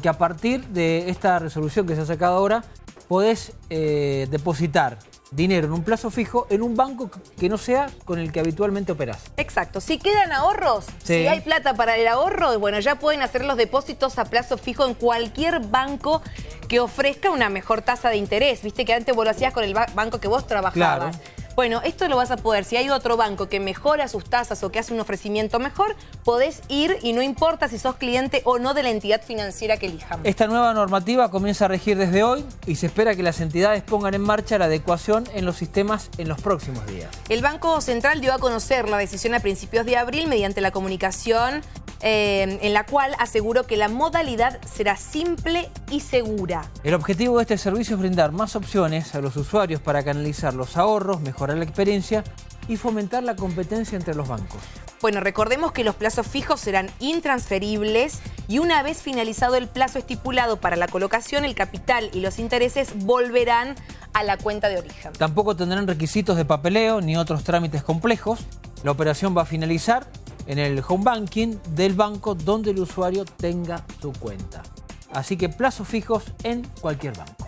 que a partir de esta resolución que se ha sacado ahora, podés depositar dinero en un plazo fijo en un banco que no sea con el que habitualmente operás. Exacto. Si quedan ahorros, si hay plata para el ahorro, bueno, ya pueden hacer los depósitos a plazo fijo en cualquier banco que ofrezca una mejor tasa de interés. Viste que antes vos lo hacías con el banco que vos trabajabas. Claro. Bueno, esto lo vas a poder. Si hay otro banco que mejora sus tasas o que hace un ofrecimiento mejor, podés ir y no importa si sos cliente o no de la entidad financiera que elijamos. Esta nueva normativa comienza a regir desde hoy y se espera que las entidades pongan en marcha la adecuación en los sistemas en los próximos días. El Banco Central dio a conocer la decisión a principios de abril mediante la comunicación en la cual aseguró que la modalidad será simple y segura. El objetivo de este servicio es brindar más opciones a los usuarios para canalizar los ahorros, mejorar la experiencia y fomentar la competencia entre los bancos. Bueno, recordemos que los plazos fijos serán intransferibles y una vez finalizado el plazo estipulado para la colocación, el capital y los intereses volverán a la cuenta de origen. Tampoco tendrán requisitos de papeleo ni otros trámites complejos. La operación va a finalizar en el home banking del banco donde el usuario tenga su cuenta. Así que plazos fijos en cualquier banco.